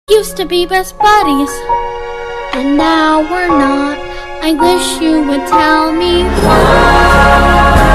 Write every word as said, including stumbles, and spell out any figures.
Used to be best buddies, and now we're not. I wish you would tell me why.